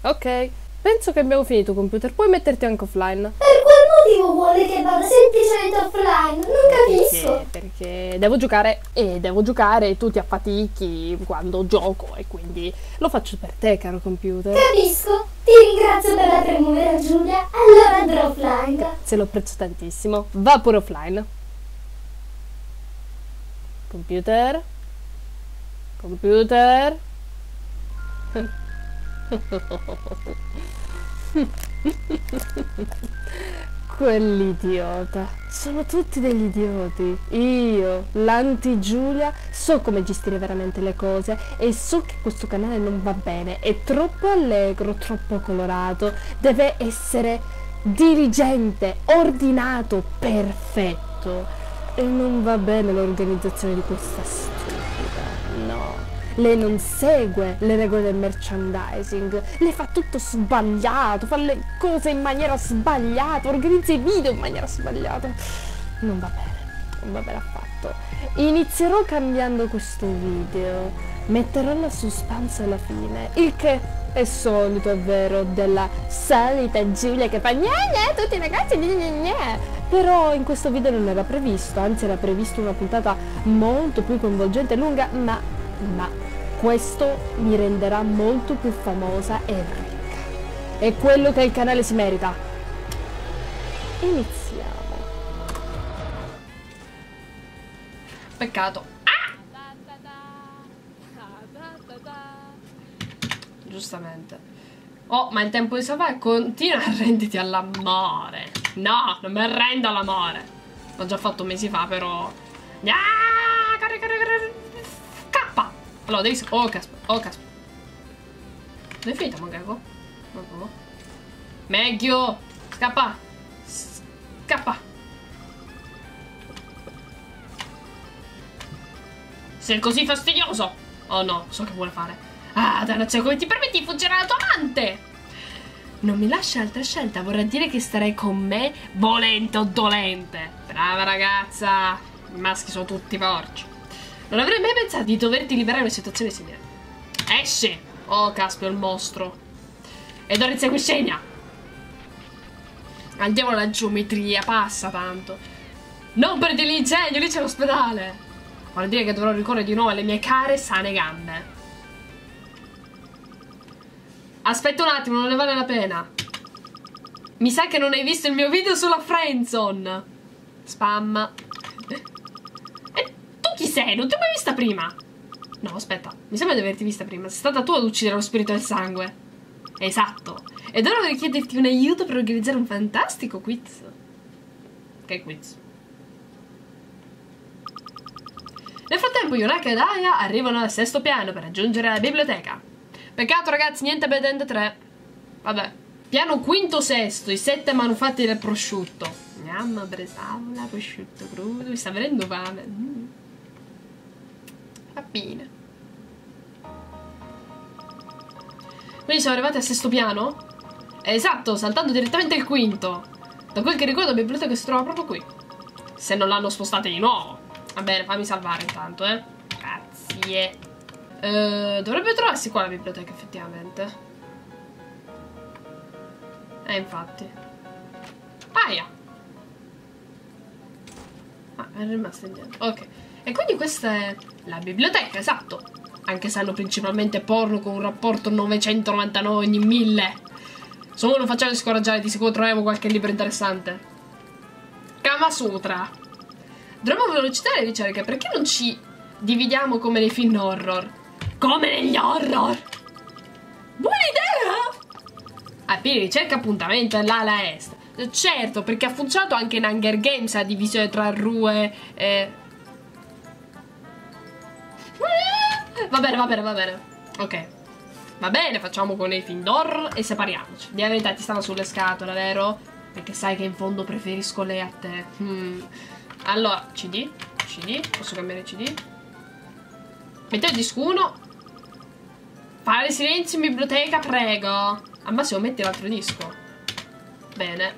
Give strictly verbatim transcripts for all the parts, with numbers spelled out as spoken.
Ok, penso che abbiamo finito, computer. Puoi metterti anche offline. Per quel motivo vuole che vada semplicemente offline? Non capisco. Perché, perché devo giocare e devo giocare e tu ti affatichi quando gioco e quindi lo faccio per te, caro computer. Capisco. Ti ringrazio per la premura, Giulia. Allora andrò offline. Se lo apprezzo tantissimo. Va pure offline. Computer? Computer? Quell'idiota. Sono tutti degli idioti. Io, l'anti-Giulia, so come gestire veramente le cose e so che questo canale non va bene. È troppo allegro, troppo colorato. Deve essere dirigente, ordinato, perfetto. E non va bene l'organizzazione di questa stupida. No. Lei non segue le regole del merchandising, lei fa tutto sbagliato, fa le cose in maniera sbagliata, organizza i video in maniera sbagliata. Non va bene, non va bene affatto. Inizierò cambiando questo video, metterò la suspense alla fine, il che è solito, è vero, della solita Giulia che fa gne gne, tutti i ragazzi gne gne gne. Però in questo video non era previsto, anzi era previsto una puntata molto più coinvolgente e lunga, ma, ma questo mi renderà molto più famosa e ricca. È quello che il canale si merita. Iniziamo. Peccato. Ah! Giustamente. Oh, ma il tempo di salvare continua a renditi all'amore. No, non mi arrendo all'amore. L'ho già fatto mesi fa, però. Ah, corri, corri, corri. Scappa. Allora, devi. Oh, caspita. Oh, caspita. Dove è finita, Mangago? Oh. Meglio. Scappa. Scappa. Sei così fastidioso. Oh no, so che vuole fare. Ah, dannazione, come ti permetti di fuggire alla tua amante? Non mi lascia altra scelta, vorrà dire che starai con me volente o dolente. Brava ragazza. I maschi sono tutti porci. Non avrei mai pensato di doverti liberare in una situazione simile. Esci! Oh, caspita, il mostro. Ed ora insegui scena. Andiamo alla geometria, passa tanto. Non perdi l'ingegno, lì c'è l'ospedale. Vuol dire che dovrò ricorrere di nuovo alle mie care sane gambe. Aspetta un attimo, non ne vale la pena. Mi sa che non hai visto il mio video sulla friendzone. Spam. E tu chi sei? Non ti ho mai vista prima. No, aspetta, mi sembra di averti vista prima. Sei stata tu ad uccidere lo spirito del sangue. Esatto. Ed ora vorrei chiederti un aiuto per organizzare un fantastico quiz. Che quiz? Nel frattempo Yonaka ed Aya arrivano al sesto piano per raggiungere la biblioteca. Peccato ragazzi, niente Bed End tre. Vabbè. Piano quinto sesto, i sette manufatti del prosciutto. Mamma bresaola, prosciutto crudo, mi sta venendo fame. Mm. Va bene. Quindi siamo arrivati al sesto piano? Esatto, saltando direttamente il quinto. Da quel che ricordo la biblioteca si trova proprio qui. Se non l'hanno spostata di nuovo. Va bene, fammi salvare intanto, eh. Grazie. Uh, dovrebbe trovarsi qua la biblioteca, effettivamente. Eh, infatti. Aia. Ah, è rimasta indietro. Ok. E quindi questa è la biblioteca, esatto. Anche se hanno principalmente porno con un rapporto novecentonovantanove ogni mille. Solo non facciamo scoraggiare, di sicuro troviamo qualche libro interessante. Kama Sutra. Dovremmo velocitare e ricerche, perché non ci dividiamo come nei film horror? Come negli horror! Buona idea! Ah, quindi ricerca appuntamento all'ala est. Certo, perché ha funzionato anche in Hunger Games la divisione tra Rue e... Va bene, va bene, va bene. Ok. Va bene, facciamo con i film d'horror e separiamoci. Di la verità ti stava sulle scatole, vero? Perché sai che in fondo preferisco lei a te. Hmm. Allora, C D. C D. Posso cambiare C D? Mettete il disco uno. Fare silenzio in biblioteca, prego. Al massimo metti l'altro disco. Bene.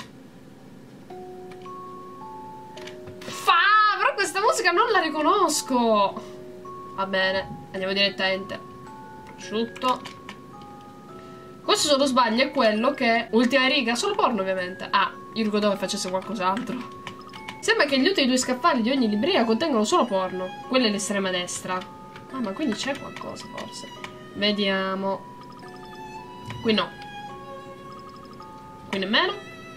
Fa, però questa musica non la riconosco. Va bene, andiamo direttamente. Prosciutto. Cosa Questo, se non sbaglio, è quello che... Ultima riga, solo porno ovviamente. Ah, io ricordavo che facesse qualcos'altro. Sembra che gli ultimi due scaffali di ogni libreria contengono solo porno. Quella è l'estrema destra. Ah, ma quindi c'è qualcosa forse. Vediamo. Qui no. Qui nemmeno.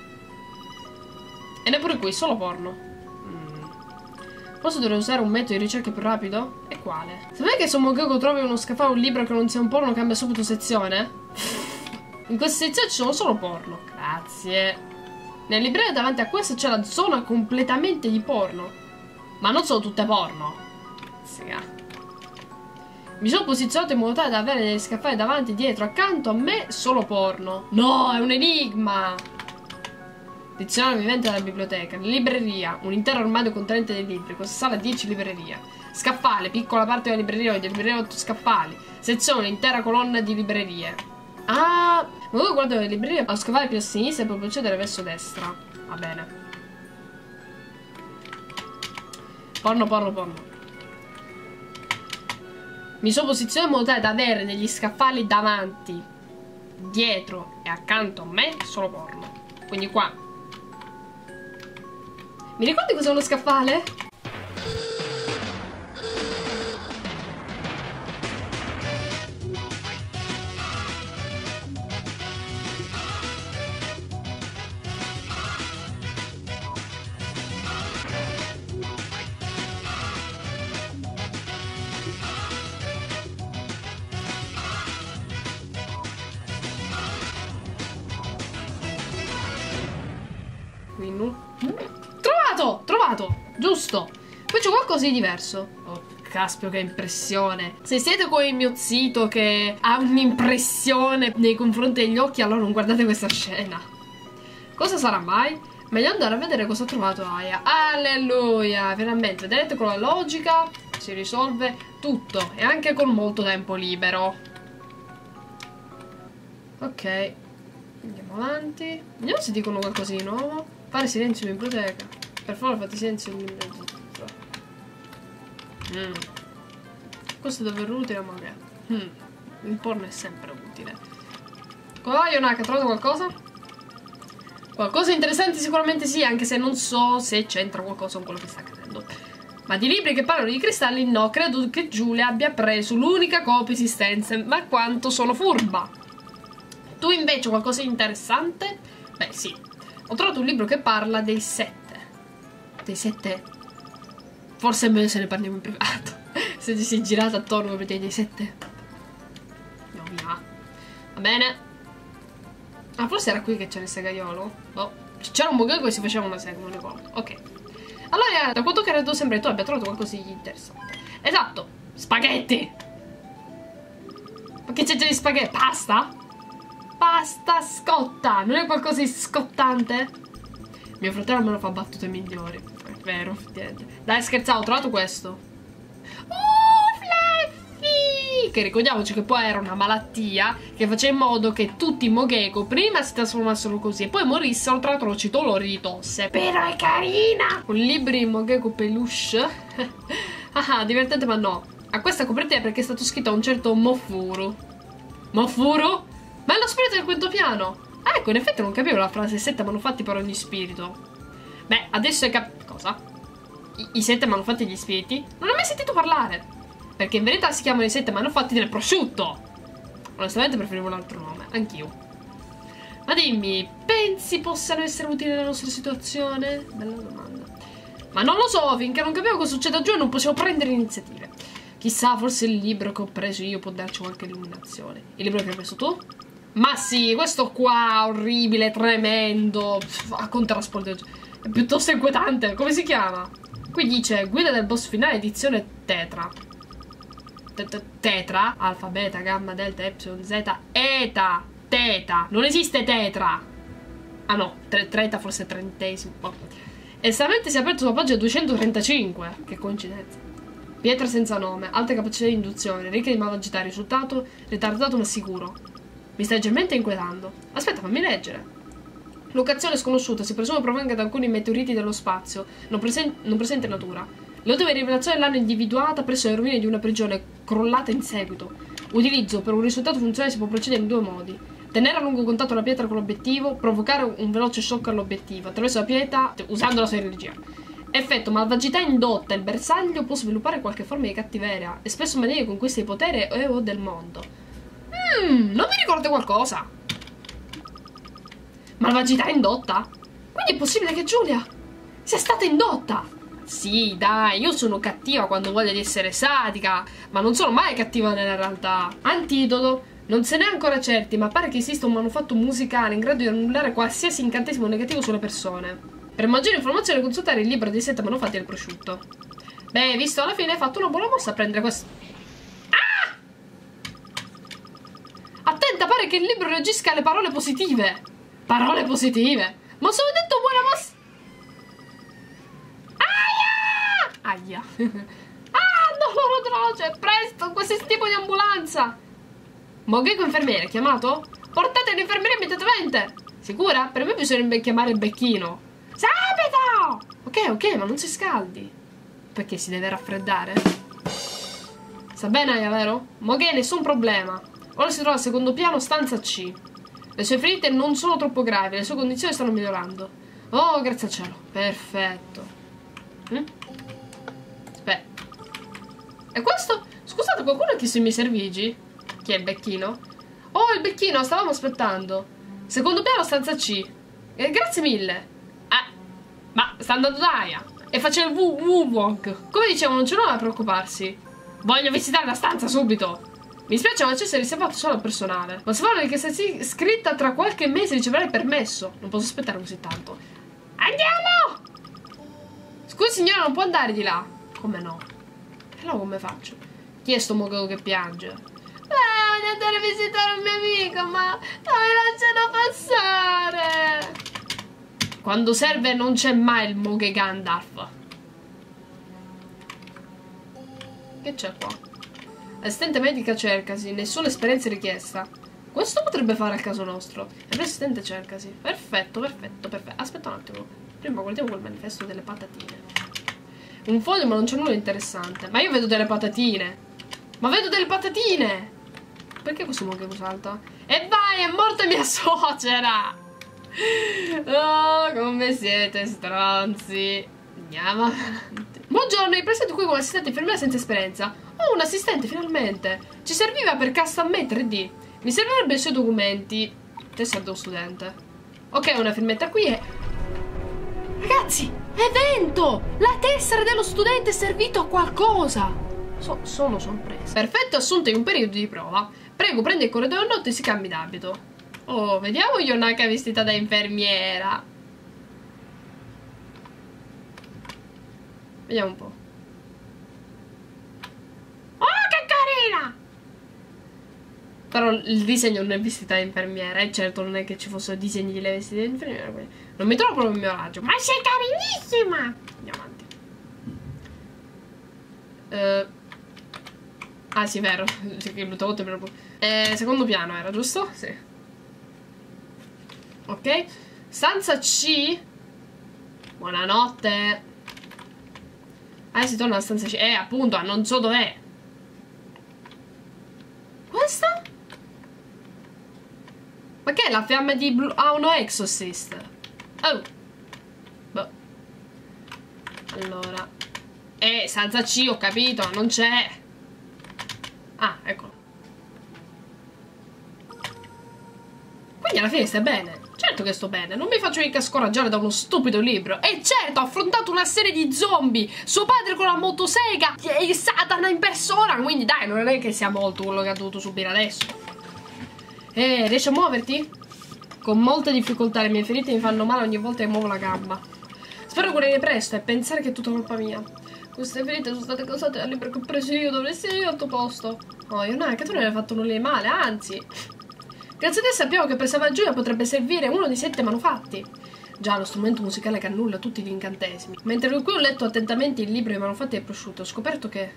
E neppure qui, solo porno. mm. Forse dovrei usare un metodo di ricerca più rapido? E quale? Se mai che su Mogego trovi uno scaffale o un libro che non sia un porno, cambia subito sezione? In questa sezione ci sono solo porno. Grazie. Nelle librerie davanti a questo c'è la zona completamente di porno. Ma non sono tutte porno. Sì. Mi sono posizionato in modo tale da avere degli scaffali davanti, dietro, accanto a me, solo porno. No, è un enigma. Dizionario vivente della biblioteca. Libreria, un intero armadio contenente dei libri. Questa sala dieci librerie. Scaffale, piccola parte della libreria, di libreria otto scaffali. Sezione, intera colonna di librerie. Ah, ma voi guardate le librerie, allo scaffale più a sinistra e poi procedere verso destra. Va bene. Porno, porno, porno. Mi sono posizionato in modo tale da avere degli scaffali davanti, dietro e accanto a me solo porno. Quindi qua. Mi ricordi cos'è uno scaffale? Trovato! Trovato! Giusto! Poi c'è qualcosa di diverso. Oh, caspio, che impressione. Se siete come il mio zito che ha un'impressione nei confronti degli occhi, allora non guardate questa scena. Cosa sarà mai? Meglio andare a vedere cosa ha trovato Aya. Alleluia! Finalmente, vedete, con la logica si risolve tutto. E anche con molto tempo libero. Ok. Andiamo avanti. Vediamo se dicono qualcosa di nuovo. Fare silenzio in biblioteca. Per favore fate silenzio in biblioteca. Mm. Questo è davvero utile, ma che? Mm. Il porno è sempre utile. Come va, Yonaka? Trovato qualcosa? Qualcosa interessante sicuramente sì, anche se non so se c'entra qualcosa con quello che sta accadendo. Ma di libri che parlano di cristalli no, credo che Giulia abbia preso l'unica copia esistente. Ma quanto sono furba! Tu invece qualcosa di interessante? Beh sì. Ho trovato un libro che parla dei sette. Dei sette? Forse è meglio se ne parliamo in privato. Se ci si è girata attorno per dire dei sette. No, via. Va bene. Ah, forse era qui che c'era il segaiolo. Oh. C'era un Mogego e si faceva una sega, non ricordo. Ok. Allora, da quanto credo sembra che tu abbia trovato qualcosa di interessante. Esatto. Spaghetti. Ma che c'è già di spaghetti? Pasta? Pasta scotta. Non è qualcosa di scottante? Mio fratello me lo fa battute migliori. È vero, effettivamente. Dai, scherzavo, ho trovato questo. Oh, Fluffy! Che ricordiamoci che poi era una malattia che faceva in modo che tutti i Mogeko prima si trasformassero così e poi morissero tra atroci dolori di tosse. Però è carina! Un libro di Mogeko peluche. Ah, divertente ma no. A questa copertina perché è stato scritto a un certo Mofuru. Mofuru? Ma è lo spirito del quinto piano. Ah, ecco, in effetti non capivo la frase sette manufatti per ogni spirito. Beh, adesso è cap... Cosa? I, I sette manufatti degli spiriti? Non ho mai sentito parlare. Perché in verità si chiamano i sette manufatti del prosciutto. Onestamente preferivo un altro nome. Anch'io. Ma dimmi, pensi possano essere utili nella nostra situazione? Bella domanda. Ma non lo so, finché non capiamo cosa succede a Giù non possiamo prendere iniziative. Chissà, forse il libro che ho preso io può darci qualche illuminazione. Il libro che hai preso tu? Ma sì, questo qua, orribile, tremendo, a contrasporto, è piuttosto inquietante. Come si chiama? Qui dice, guida del boss finale, edizione Tetra. Tetra? Alfa, beta, gamma, delta, epsilon, zeta, eta, teta. Non esiste tetra. Ah no, treta forse trentesimo. Oh. Estremamente si è aperto sulla pagina duecentotrentacinque. Che coincidenza. Pietra senza nome, alte capacità di induzione, ricche di malvagità, risultato ritardato ma sicuro. Mi stai leggermente inquietando. Aspetta, fammi leggere. Locazione sconosciuta, si presume provenga da alcuni meteoriti dello spazio, non, presen non presente in natura. L'ultima rivelazione l'hanno individuata presso le rovine di una prigione crollata in seguito. Utilizzo per un risultato funzionale si può procedere in due modi. tenere a lungo contatto la pietra con l'obiettivo, provocare un veloce shock all'obiettivo attraverso la pietra usando la sua energia. Effetto: malvagità indotta. Il bersaglio può sviluppare qualche forma di cattiveria e spesso manie conquista di potere e o del mondo. Mmm, non mi ricordo qualcosa. Malvagità indotta? Quindi è possibile che Giulia sia stata indotta? Sì, dai, io sono cattiva quando voglio di essere sadica, ma non sono mai cattiva nella realtà. Antidoto. Non se ne è ancora certi, ma pare che esista un manufatto musicale in grado di annullare qualsiasi incantesimo negativo sulle persone. Per maggiori informazioni consultare il libro dei sette manufatti del prosciutto. Beh, visto alla fine hai fatto una buona mossa a prendere questo. Ah! Attenta, pare che il libro reagisca alle parole positive. Parole positive? Ma sono detto buona mossa. Aia! Aia! Ah, dolore atroce! Presto, qualsiasi tipo di ambulanza! Mogeko infermiere, chiamato? Portate l'infermiere immediatamente! Sicura? Per me bisognerebbe chiamare il becchino. Subito! Ok, ok, ma non si scaldi. Perché si deve raffreddare? Sta bene, Aya, vero? Moghe, nessun problema. Ora si trova al secondo piano, stanza C. Le sue ferite non sono troppo gravi, le sue condizioni stanno migliorando. Oh, grazie al cielo. Perfetto. Hm? Aspetta. E questo? Scusate, qualcuno ha chiesto i miei servigi? Chi è il becchino? Oh, il becchino, stavamo aspettando. Secondo piano, stanza C. Eh, grazie mille. Ma sta andando d'aria e faccio il W-Walk. Come dicevo, non c'è nulla da preoccuparsi. Voglio visitare la stanza subito. Mi spiace, ma l'accesso è riservato solo al personale. Ma se vuole che sia scritta tra qualche mese riceverà il permesso. Non posso aspettare così tanto. Andiamo! Scusi signora, non può andare di là. Come no? E allora come faccio? Chi è sto Mogeko che piange? Eh, voglio andare a visitare un mio amico, ma non mi lasciano passare. Quando serve non c'è mai il Moghe Gandalf. Che c'è qua? Assistente medica cercasi, nessuna esperienza richiesta. Questo potrebbe fare al caso nostro. E l'assistente cercasi. Perfetto, perfetto, perfetto. Aspetta un attimo. Prima guardiamo quel manifesto delle patatine. Un foglio, ma non c'è nulla di interessante. Ma io vedo delle patatine. Ma vedo delle patatine! Perché questo Mogeko salta? E vai, è morta mia suocera! Oh, come siete stronzi. Andiamo avanti. Buongiorno, hai presente qui come assistente infermiera senza esperienza? Oh, un assistente, finalmente. Ci serviva per custom made tre D. Mi servirebbero i suoi documenti. Testa dello studente. Ok, una firmetta qui e... Ragazzi, evento! La tessera dello studente è servito a qualcosa. So, sono sorpresa. Perfetto, assunto in un periodo di prova. Prego, prendi il corridoio notte e si cambi d'abito. Oh, vediamo Yonaka vestita da infermiera. Vediamo un po'. Oh, che carina! Però il disegno non è vestita da infermiera. E certo non è che ci fossero disegni di lei vestita da infermiera. Non mi trovo proprio il mio raggio. Ma sei carinissima! Andiamo avanti. uh, Ah sì, vero. eh, Secondo piano era, giusto? Sì. Ok, stanza C. Buonanotte. Ah, si torna alla stanza C. Eh, appunto, non so dov'è. Questa? Ma che è la fiamma di blu? Ah, uno Exorcist. Oh. Boh. Allora. Eh, stanza C, ho capito, non c'è. Ah, eccolo. Quindi alla fine stai bene. Certo che sto bene, non mi faccio mica scoraggiare da uno stupido libro. E certo, ho affrontato una serie di zombie, suo padre con la motosega e Satana in persona. Quindi dai, non è che sia molto quello che ha dovuto subire adesso. Eh, riesci a muoverti? Con molta difficoltà, le mie ferite mi fanno male ogni volta che muovo la gamba. Spero guarire presto e pensare che è tutta colpa mia. Queste ferite sono state causate dal libro che ho preso io, dovresti essere io al tuo posto. Oh, Yonaka, tu non hai fatto nulla di male, anzi... Grazie a te sappiamo che per salvare Giulia potrebbe servire uno dei sette manufatti. Già, lo strumento musicale che annulla tutti gli incantesimi. Mentre qui ho letto attentamente il libro dei manufatti del prosciutto, ho scoperto che...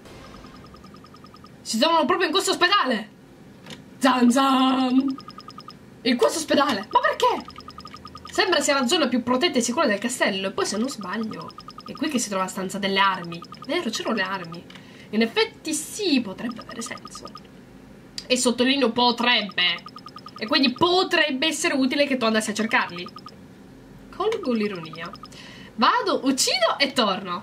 si trovano proprio in questo ospedale! Zan zan! In questo ospedale! Ma perché? Sembra sia la zona più protetta e sicura del castello. E poi, se non sbaglio, è qui che si trova la stanza delle armi. Vero, c'erano le armi. In effetti sì, potrebbe avere senso. E sottolineo potrebbe. E quindi potrebbe essere utile che tu andassi a cercarli. Colgo l'ironia. Vado, uccido e torno.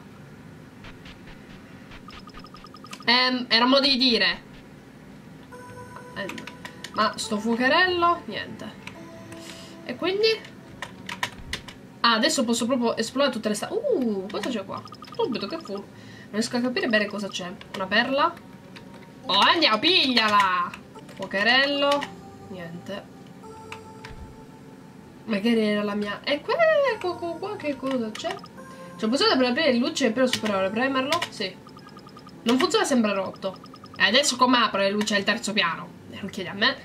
Ehm, era modo di dire. Eh, ma sto fuocherello? Niente. E quindi? Ah, adesso posso proprio esplorare tutte le stanze. Uh, cosa c'è qua? Subito, che fu? Non riesco a capire bene cosa c'è. Una perla? Oh, andiamo, pigliala! Fuocherello. Niente. Magari era la mia. E qua, qua, qua, qua che cosa c'è? C'è possibilità per aprire il luce e per superare. Premerlo? Sì. Non funziona, sembra rotto. E adesso come apro le luci al terzo piano? E lo chiedi a me.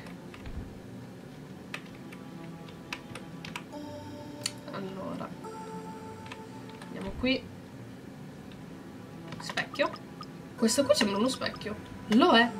Allora. Andiamo qui. Specchio. Questo qui sembra uno specchio. Lo è.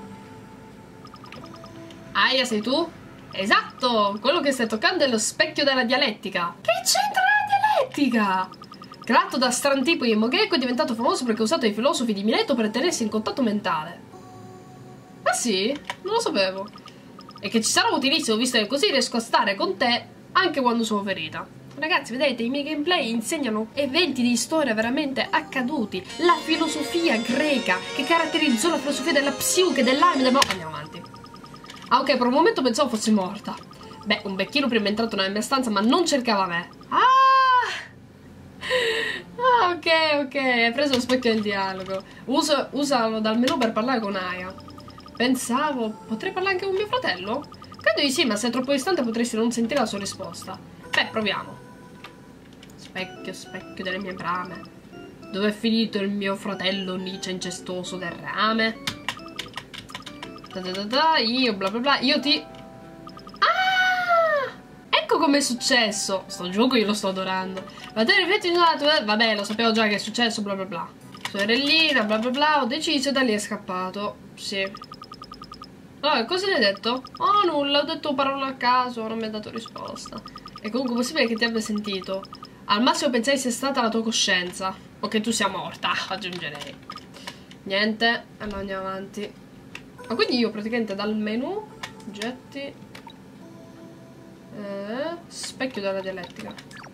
Aia, sei tu? Esatto! Quello che stai toccando è lo specchio della dialettica. Che c'entra la dialettica? Creato da strano tipo Imo Greco, è diventato famoso perché è usato dai filosofi di Mileto per tenersi in contatto mentale. Ah sì? Non lo sapevo. E che ci sarà utilissimo, visto che così riesco a stare con te anche quando sono ferita. Ragazzi, vedete, i miei gameplay insegnano eventi di storia veramente accaduti. La filosofia greca che caratterizzò la filosofia della psiche, dell'anima, del... Andiamo avanti. Ah, ok, per un momento pensavo fossi morta. Beh, un becchino prima è entrato nella mia stanza, ma non cercava me. Ah! Ah, ok, ok, hai preso lo specchio del dialogo. Uso, usalo dal menu per parlare con Aya. Pensavo, potrei parlare anche con mio fratello? Credo di sì, ma se è troppo distante potresti non sentire la sua risposta. Beh, proviamo. Specchio, specchio delle mie brame. Dove è finito il mio fratello Nice incestuoso del rame? Da da da da, io bla bla bla, io ti... Ah! Ecco com'è successo. Sto gioco io lo sto adorando. Ma te rifletti sulla tua... Vabbè, lo sapevo già che è successo, bla bla bla. Sorellina, bla bla bla, ho deciso e da lì è scappato. Sì. Allora, cosa gli hai detto? Oh, nulla, ho detto parole a caso, non mi ha dato risposta. È comunque possibile che ti abbia sentito. Al massimo pensai sia stata la tua coscienza. O che tu sia morta, aggiungerei. Niente, allora andiamo avanti. Ma quindi io praticamente dal menu oggetti eh, specchio della dialettica.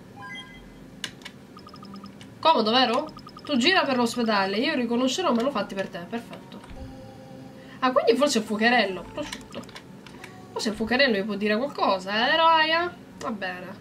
Comodo, vero? Tu gira per l'ospedale, io riconoscerò me l'ho fatti per te, perfetto. Ah, quindi forse il fuocherello, prosciutto. Forse il fuocherello mi può dire qualcosa, eh, Raya? Va bene.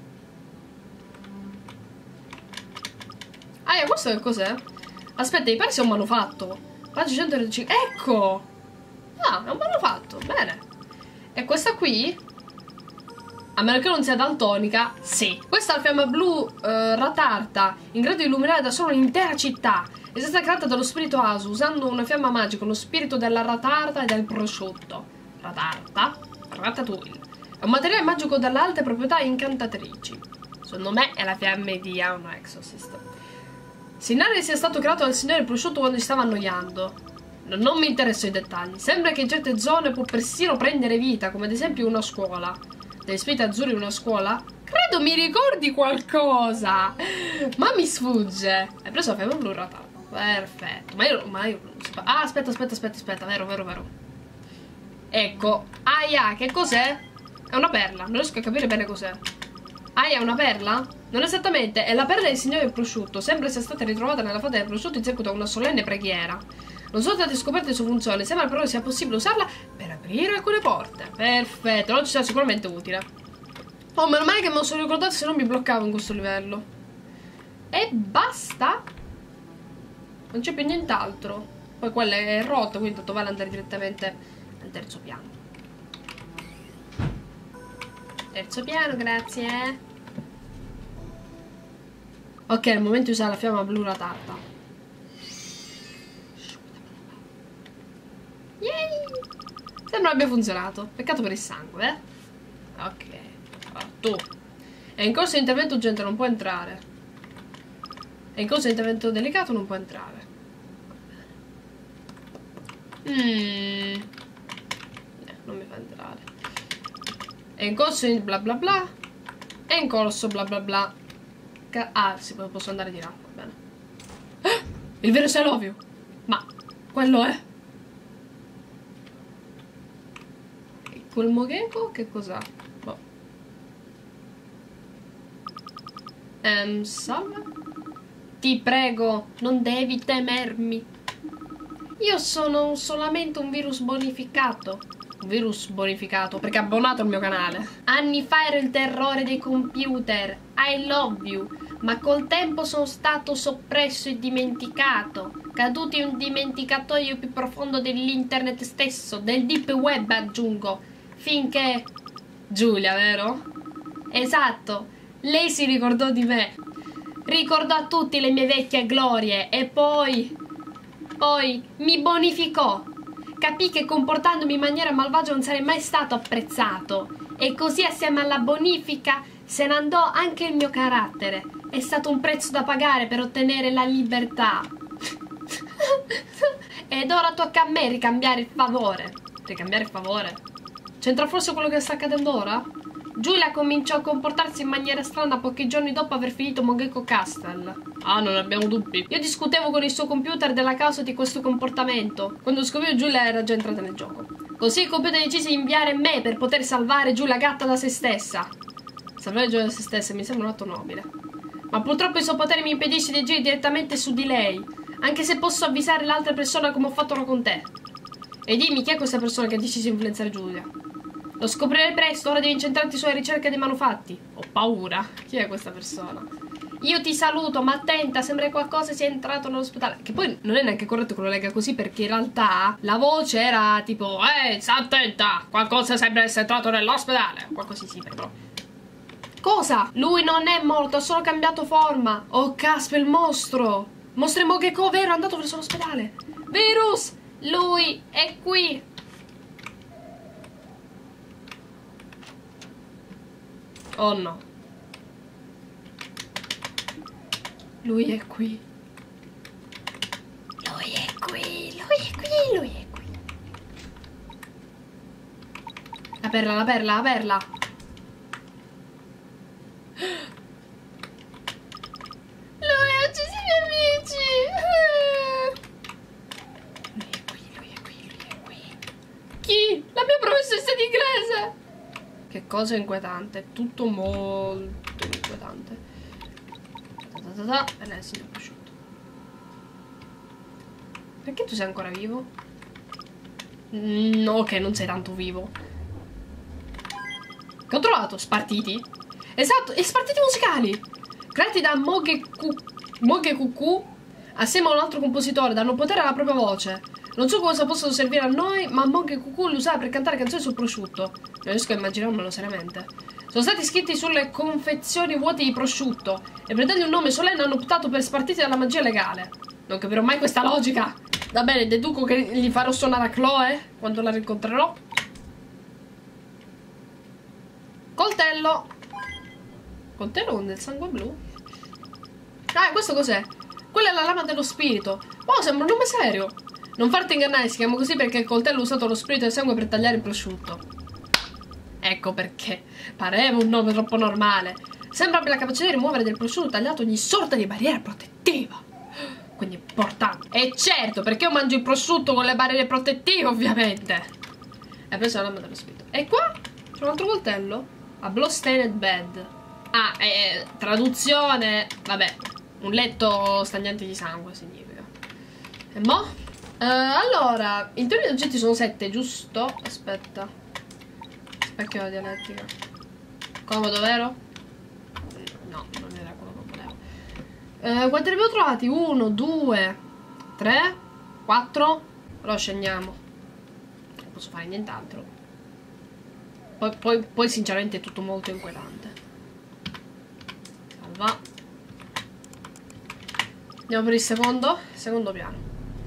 Ah, questo che cos'è? Aspetta, mi pare sia un manufatto. Pagina centotrentacinque. Ecco! Ah, è un manufatto, bene. E questa qui, a meno che non sia daltonica, sì. Questa è la fiamma blu eh, ratarta, in grado di illuminare da sola un'intera città. È stata creata dallo spirito Asu, usando una fiamma magica, lo spirito della ratarta e del prosciutto. Ratarta? Ratatouille. È un materiale magico dalle alte proprietà incantatrici. Secondo me è la fiamma di Uno Exorcist. Si narra che sia stato creato dal signore prosciutto quando si stava annoiando. Non mi interesso i dettagli. Sembra che in certe zone può persino prendere vita, come ad esempio una scuola. Degli spiriti azzurri in una scuola? Credo mi ricordi qualcosa. Ma mi sfugge. Hai preso la fiamma blu ratarta. Perfetto. Ma io, ma io... Ah, aspetta, aspetta, aspetta, aspetta. Vero, vero, vero. Ecco. Aia, che cos'è? È una perla. Non riesco a capire bene cos'è. Aia, è una perla? Non esattamente. È la perla del signore prosciutto. Sembra sia stata ritrovata nella fata del prosciutto in seguito a una solenne preghiera. Non sono state scoperte le sue funzioni. Sembra però sia possibile usarla per aprire alcune porte. Perfetto. Allora ci sarà sicuramente utile. Oh, meno male che me lo sono ricordato, se non mi bloccavo in questo livello. E basta. Non c'è più nient'altro. Poi quella è rotta, quindi tanto vale andare direttamente al terzo piano. Terzo piano, grazie. Ok, è il momento di usare la fiamma blu ratarta. Yay! Sembra abbia funzionato. Peccato per il sangue, eh? Ok. Allora, tu. È in corso di intervento urgente, non può entrare. È in corso di intervento delicato, non può entrare. Mmm. Eh, non mi fa entrare. È in corso di bla bla bla. È in corso bla bla bla. Ah, sì, posso andare di là, va bene. Ah, il vero Selovio. Ma quello è. Pulmogheko? Che cos'ha? Boh. Ehm, salve? Ti prego, non devi temermi. Io sono solamente un virus bonificato. Un virus bonificato, perché ha abbonato il mio canale. Anni fa ero il terrore dei computer. I love you. Ma col tempo sono stato soppresso e dimenticato. Caduto in un dimenticatoio più profondo dell'internet stesso. Del deep web, aggiungo. Finché... Giulia, vero? Esatto. Lei si ricordò di me. Ricordò a tutti le mie vecchie glorie. E poi... Poi mi bonificò. Capì che comportandomi in maniera malvagia non sarei mai stato apprezzato. E così assieme alla bonifica se ne andò anche il mio carattere. È stato un prezzo da pagare per ottenere la libertà. Ed ora tocca a me ricambiare il favore. Ricambiare il favore? C'entra forse quello che sta accadendo ora? Giulia cominciò a comportarsi in maniera strana pochi giorni dopo aver finito Mogheko Castle. Ah, non abbiamo dubbi. Io discutevo con il suo computer della causa di questo comportamento. Quando scoprivo Giulia era già entrata nel gioco. Così il computer decise di inviare me per poter salvare Giulia gatta da se stessa. Salvare Giulia da se stessa mi sembra un atto nobile. Ma purtroppo il suo potere mi impedisce di agire direttamente su di lei. Anche se posso avvisare l'altra persona come ho fatto ora con te. E dimmi chi è questa persona che ha deciso di influenzare Giulia. Lo scoprirai presto, ora devi incentrarti sulla ricerca dei manufatti. Ho paura. Chi è questa persona? Io ti saluto, ma attenta, sembra che qualcosa sia entrato nell'ospedale. Che poi non è neanche corretto che lo legga così, perché in realtà la voce era tipo ehi, sta attenta, qualcosa sembra essere entrato nell'ospedale. Qualcosa sì, però. Cosa? Lui non è morto, ha solo cambiato forma. Oh, caspita, il mostro. Mostro Mogheko, vero, è andato verso l'ospedale. Virus, lui è qui. Oh no. Lui è qui. Lui è qui, lui è qui, lui è qui. La perla, la perla, la perla. Lui ha ucciso i miei amici. Lui è qui, lui è qui, lui è qui. Chi? La mia professoressa di inglese. Che cosa inquietante, tutto molto inquietante. Da da da, e lei si è prosciutto. Perché tu sei ancora vivo? No, ok, non sei tanto vivo. Che ho trovato? Spartiti? Esatto, e spartiti musicali! Creati da Mogheko assieme a un altro compositore, danno potere alla propria voce. Non so cosa possono servire a noi, ma Mogheko li usava per cantare canzoni sul prosciutto. Non riesco a immaginarmelo seriamente. Sono stati scritti sulle confezioni vuote di prosciutto e prendendo un nome solenne hanno optato per spartiti dalla magia legale. Non capirò mai questa logica. Va bene, deduco che gli farò suonare a Chloe quando la rincontrerò. Coltello. Coltello con del sangue blu? Ah, questo cos'è? Quella è la lama dello spirito. Wow, sembra un nome serio. Non farti ingannare, si chiama così perché il coltello ha usato lo spirito del sangue per tagliare il prosciutto. Ecco perché. Pareva un nome troppo normale. Sembra abbia la capacità di rimuovere del prosciutto tagliato ogni sorta di barriera protettiva. Quindi è importante. E certo, perché io mangio il prosciutto con le barriere protettive, ovviamente. E preso la lama dello spirito. E qua c'è un altro coltello. A Bloodstained Bed. Ah, eh, traduzione. Vabbè, un letto stagnante di sangue significa. E mo'? Uh, allora, in teoria gli oggetti sono sette, giusto? Aspetta. Specchio della dialettica. Comodo, vero? No, non era quello che volevo. Uh, quanti ne abbiamo trovati? Uno, due, tre, quattro. Allora scendiamo. Non posso fare nient'altro. Poi, poi, poi sinceramente è tutto molto inquietante. Salva. Andiamo per il secondo. Secondo piano.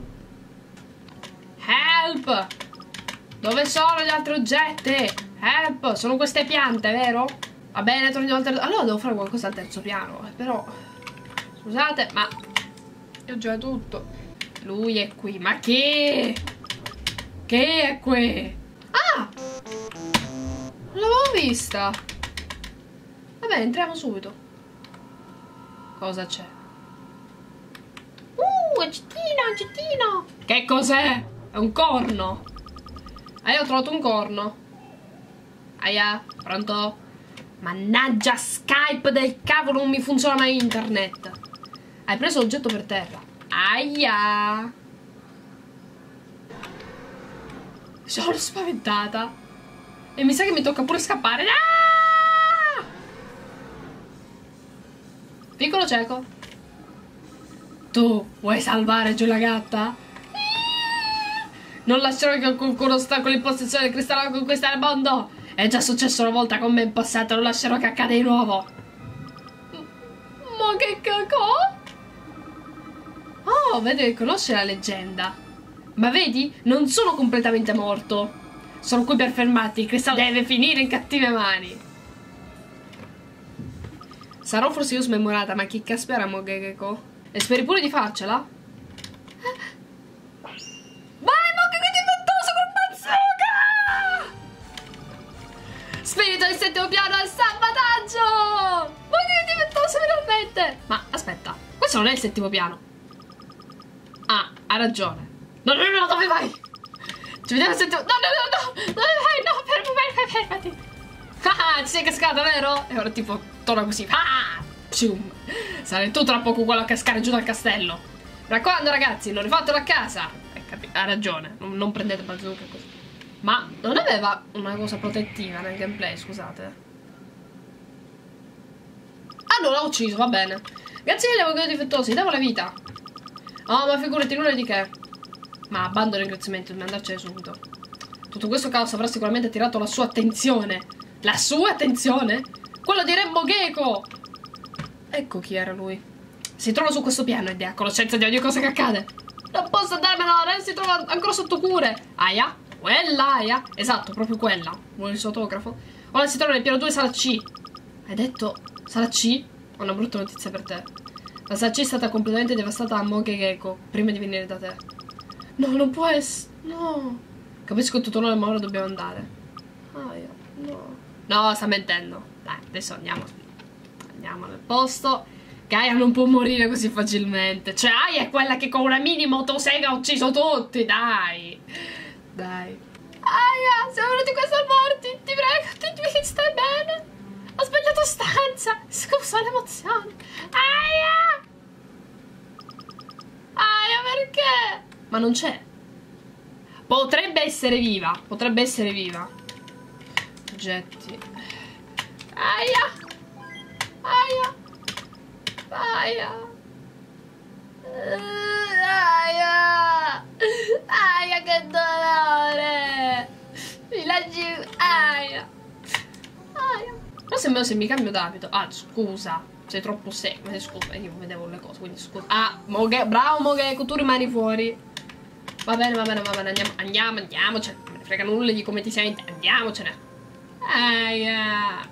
Help! Dove sono gli altri oggetti? Help! Sono queste piante, vero? Va bene, torniamo al terzo. Allora devo fare qualcosa al terzo piano. Però, scusate, ma io ho già tutto. Lui è qui. Ma chi? Che è qui? Ah! Non l'avevo vista. Vabbè, entriamo subito. Cosa c'è? Uh, oggettino, oggettino. Che cos'è? È un corno. Ah, io ho trovato un corno. Aia, pronto? Mannaggia Skype del cavolo, non mi funziona mai internet. Hai preso l'oggetto per terra. Aia. Sono spaventata. E mi sa che mi tocca pure scappare. Ah! Piccolo cieco. Tu vuoi salvare Giulia gatta? Non lascerò che qualcuno sta con l'impostazione del cristallo a conquistare il mondo. È già successo una volta con me in passato, non lascerò che accada di nuovo. Ma che cacò? Oh, vedo che conosce la leggenda. Ma vedi, non sono completamente morto. Sono qui per fermarti, il cristallo deve finire in cattive mani. Sarò forse io smemorata, ma chi caspera Mogekeko? E speri pure di farcela? Spirito del settimo piano al salvataggio! Ma che è diventoso veramente! Ma aspetta, questo non è il settimo piano. Ah, ha ragione. No, no, no, dove vai? Ci vediamo al settimo... No, no, no, no! Dove vai? No, fermo, fermo, fermati! Ah, ci sei cascata, vero? E ora tipo torna così. Ah! Cium! Sarai tu tra poco quello a cascare giù dal castello. Mi raccomando, ragazzi, non rifatelo a casa. Eh, ha ragione, non, non prendete bazooka così. Ma non aveva una cosa protettiva nel gameplay, scusate. Ah, non l'ha ucciso, va bene. Grazie mille, avvocato difettoso, ti davo la vita. Oh, ma figurati, nulla di che. Ma abbandono i ringraziamenti, dobbiamo andarcene subito. Tutto questo caos avrà sicuramente attirato la sua attenzione. La sua attenzione? Quello di Re Mogeko! Ecco chi era lui. Si trova su questo piano ed è a conoscenza di ogni cosa che accade. Non posso andarmene ora, si trova ancora sotto cure. Aia. Quella, aia. Esatto, proprio quella. Vuole il suo autografo? Ora si trova nel piano due, sala C. Hai detto sala C? Ho una brutta notizia per te. La sala C è stata completamente devastata a Mogekeko prima di venire da te. No, non può essere. No. Capisco tutto l'onore, ma ora dobbiamo andare. Aia, no. No, sta mentendo. Dai, adesso andiamo. Andiamo nel posto. Che Aya non può morire così facilmente. Cioè, Aya è quella che con una mini motosega ha ucciso tutti, dai. Dai. Aya, siamo venuti qua a salvarti. Ti prego, dimmi che stai bene. Ho sbagliato stanza. Scusa l'emozione. Aya. Aya, perché? Ma non c'è. Potrebbe essere viva. Potrebbe essere viva. Oggetti. Aya. Aya. Aya. Aia. Aia, che dolore. Mi lasci. Aia. Aia. Però sembra se mi cambio d'abito. Ah, scusa. Sei troppo secco. Scusa, io vedevo le cose, quindi scusa. Ah, Moge, bravo Mogeko, tu rimani fuori. Va bene, va bene, va bene. Andiamo, andiamo, andiamocene. Non me ne frega nulla di come ti senti. Andiamocene. Aia.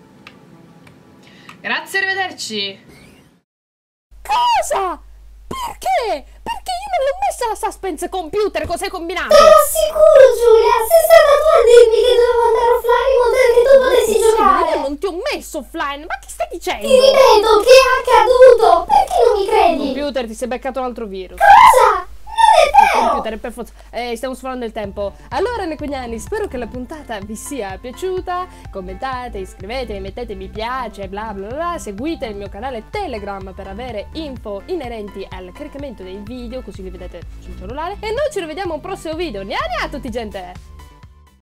Grazie, arrivederci. Cosa? Perché? Perché io non l'ho messa la suspense computer, cosa hai combinato? Però sicuro, Giulia, sei stata tu a dirmi che dovevo andare offline in modo che tu potessi Sì, giocare. io non ti ho messo offline, ma che stai dicendo? Ti ripeto, che è accaduto? Perché non mi credi? Computer, ti sei beccato un altro virus. Cosa? Non è vero! Computer, per forza. Eh, stiamo sforando il tempo. Allora, Nequiniani, spero che la puntata vi sia piaciuta. Commentate, iscrivetevi, mettete mi piace, bla bla bla. Seguite il mio canale Telegram per avere info inerenti al caricamento dei video, così li vedete sul cellulare. E noi ci rivediamo a un prossimo video. Nia nia a tutti, gente!